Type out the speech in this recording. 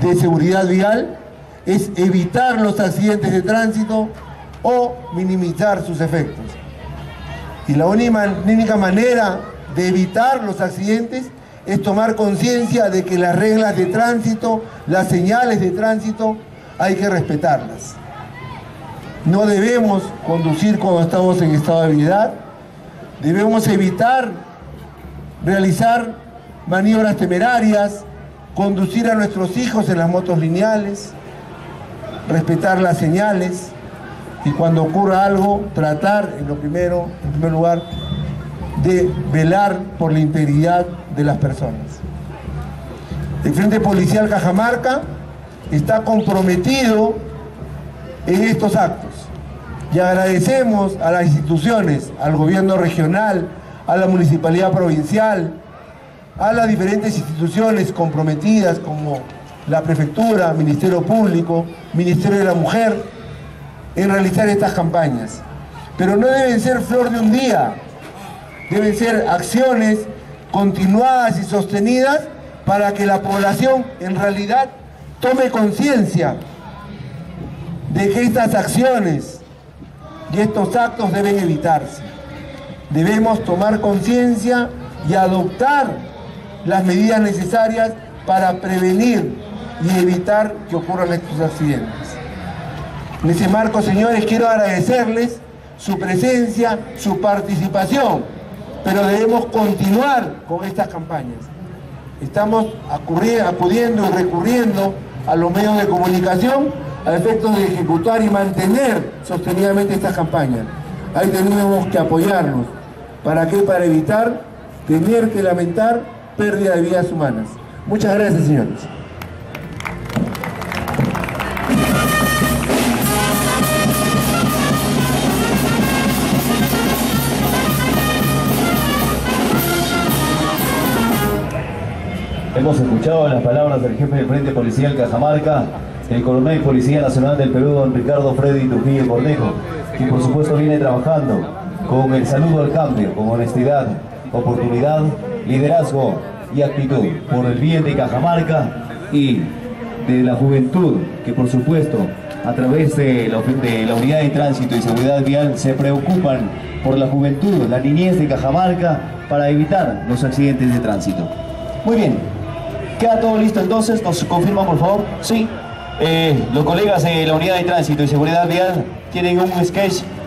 de seguridad vial es evitar los accidentes de tránsito o minimizar sus efectos. Y la única manera de evitar los accidentes es tomar conciencia de que las reglas de tránsito, las señales de tránsito, hay que respetarlas. No debemos conducir cuando estamos en estado de ebriedad, debemos evitar realizar maniobras temerarias, conducir a nuestros hijos en las motos lineales, respetar las señales y cuando ocurra algo, tratar en primer lugar, de velar por la integridad de las personas. El Frente Policial Cajamarca está comprometido en estos actos y agradecemos a las instituciones, al gobierno regional, a la municipalidad provincial, a las diferentes instituciones comprometidas como la Prefectura, Ministerio Público, Ministerio de la Mujer, en realizar estas campañas. Pero no deben ser flor de un día, deben ser acciones continuadas y sostenidas para que la población en realidad tome conciencia de que estas acciones y estos actos deben evitarse. Debemos tomar conciencia y adoptar las medidas necesarias para prevenir y evitar que ocurran estos accidentes. En ese marco, señores, quiero agradecerles su presencia, su participación, pero debemos continuar con estas campañas. Estamos acudiendo y recurriendo a los medios de comunicación a efectos de ejecutar y mantener sostenidamente estas campañas. Ahí tenemos que apoyarnos. ¿Para qué? Para evitar tener que lamentar pérdida de vidas humanas. Muchas gracias, señores. Hemos escuchado las palabras del jefe del Frente Policial Cajamarca, el coronel Policía Nacional del Perú, don Ricardo Freddy Trujillo Cornejo, que por supuesto viene trabajando con el saludo al cambio, con honestidad, oportunidad, liderazgo y actitud, por el bien de Cajamarca y de la juventud, que por supuesto a través de la Unidad de Tránsito y Seguridad Vial se preocupan por la juventud, la niñez de Cajamarca, para evitar los accidentes de tránsito. Muy bien, queda todo listo entonces, nos confirman por favor. Sí, los colegas de la Unidad de Tránsito y Seguridad Vial tienen un sketch